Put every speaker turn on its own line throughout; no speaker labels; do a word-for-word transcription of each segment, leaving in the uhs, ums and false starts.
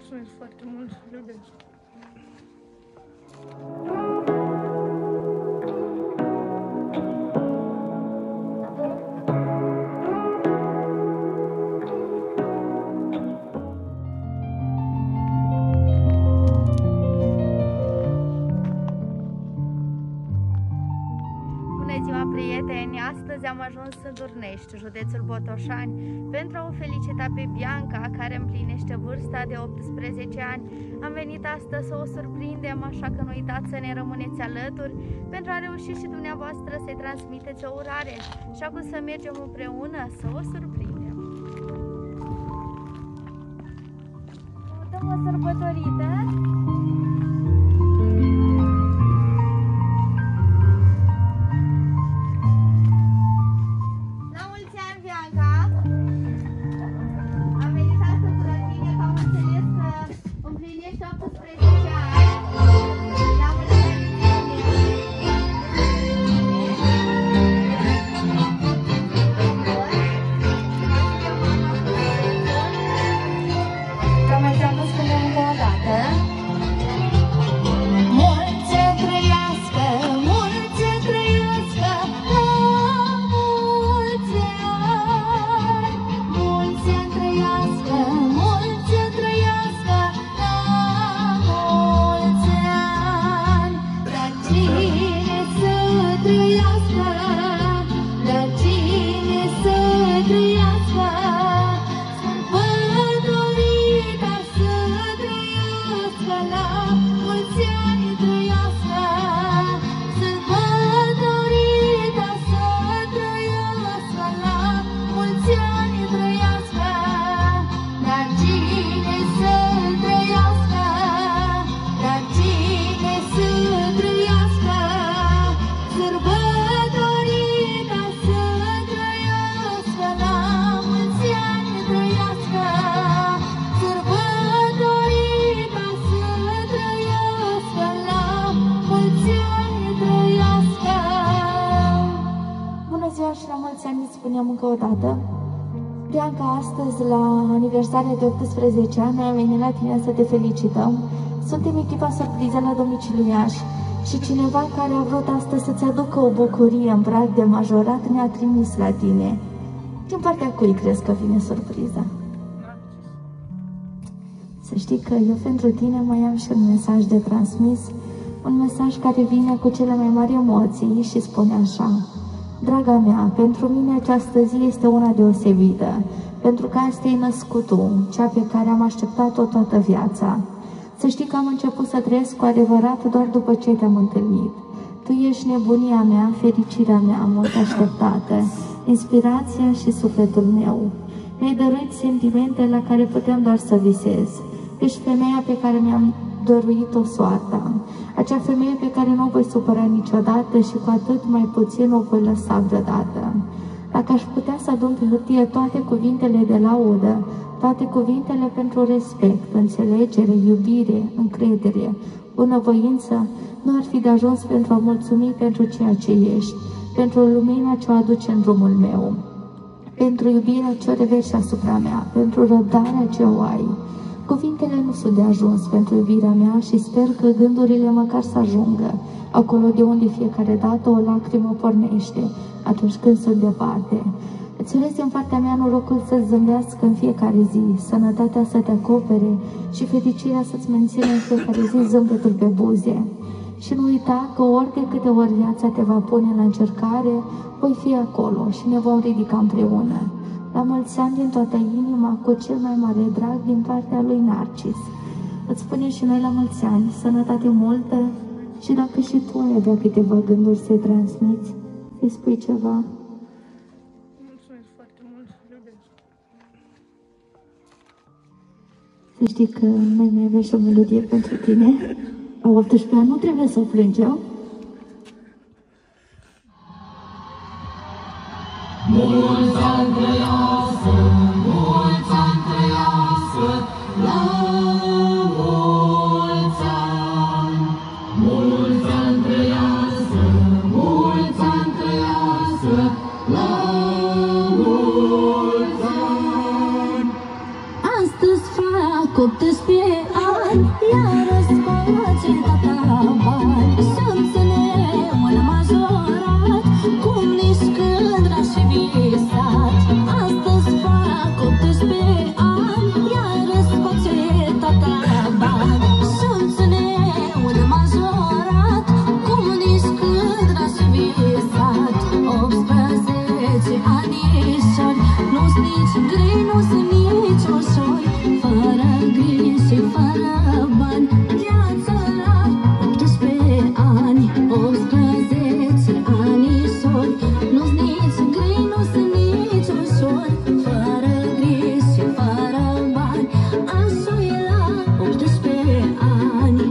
Mulțumesc foarte mult, iubesc.
Bună ziua, prieteni! Astăzi am ajuns în Durnești, județul Botoșani, pentru a o felicita pe Bianca, care împlinește vârsta de optsprezece ani. Am venit astăzi să o surprindem, așa că nu uitați să ne rămâneți alături pentru a reuși și dumneavoastră să-i transmiteți o urare și acum să mergem împreună să o surprindem. O dăm o sărbătorită!
Și la mulți ani îți spuneam încă o dată, Bianca, astăzi, la aniversarea de optsprezece ani, am venit la tine să te felicităm. Suntem echipa surpriză la domiciliul Iași și cineva care a vrut astăzi să-ți aducă o bucurie în prag de majorat ne-a trimis la tine. Din partea cui crezi că vine surpriza? Să știi că eu pentru tine mai am și un mesaj de transmis, un mesaj care vine cu cele mai mari emoții și spune așa: Draga mea, pentru mine această zi este una deosebită, pentru că asta e născut tu, cea pe care am așteptat-o toată viața. Să știi că am început să trăiesc cu adevărat doar după ce te-am întâlnit. Tu ești nebunia mea, fericirea mea, mult așteptată, inspirația și sufletul meu. Mi-ai dăruit sentimente la care puteam doar să visez. Ești femeia pe care mi-am dăruit-o soarta, acea femeie pe care nu o voi supăra niciodată și cu atât mai puțin o voi lăsa vreodată. Dacă aș putea să adun pe hârtie toate cuvintele de laudă, toate cuvintele pentru respect, înțelegere, iubire, încredere, bunăvoință, nu ar fi de ajuns pentru a mulțumi pentru ceea ce ești, pentru lumina ce o aduce în drumul meu, pentru iubirea ce o reverși asupra mea, pentru răbdarea ce o ai. Cuvintele nu sunt de ajuns pentru iubirea mea și sper că gândurile măcar să ajungă acolo de unde fiecare dată o lacrimă pornește atunci când sunt departe. Îți urez din partea mea norocul să-ți zâmbească în fiecare zi, sănătatea să te acopere și fericirea să-ți mențină în fiecare zi zâmbetul pe buze. Și nu uita că ori de câte ori viața te va pune la încercare, voi fi acolo și ne vom ridica împreună. La mulți ani din toată inima, cu cel mai mare drag din partea lui Narcis. Îți spunem și noi la mulți ani, sănătate multă și dacă și tu ai avea câteva gânduri să-i transmiți, să-i spui ceva.
Mulțumesc foarte mult, iubesc.
Să știi că noi mai avem și o melodie pentru tine. La optsprezece ani nu trebuie să o plângem.
Mulți ani trăiască, mulți ani trăiască, la mulți ani. Mulți ani trăiască, mulți ani trăiască, la mulți ani. Astăzi fac optsprezece
jurat. Astăzi fac optsprezece ani, iar scoate tata bani. Și-mi ține un majorat, cum nici când n-aș fi visat. optsprezece anișori, nu-s nici grei, nu-s nici ușori, fără griji și fără bani. Viața la optsprezece ani, optsprezece anișori, nu-s nici grei, nu-s nici ușori, fără griji și fără bani. Așa e la optsprezece ani.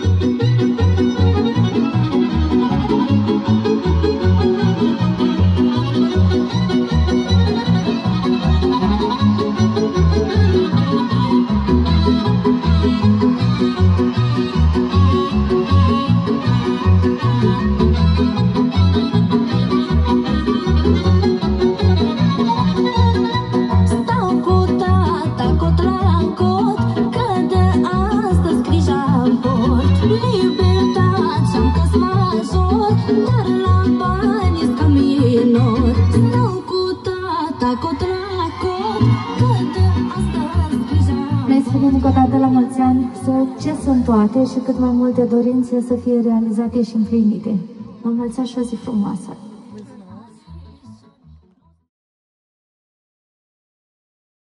Stau cu tata cot la cot, că de astăzi grija-mi port. Libertatea-mi că-s major, dar la bani-s ca minor. Stau cu tata cot la cot, că de astăzi grija-mi.
Noi spunem încă o dată la mulți ani să ce sunt toate și cât mai multe dorințe să fie realizate și împlinite. Mă mulțumesc și o zi frumoasă!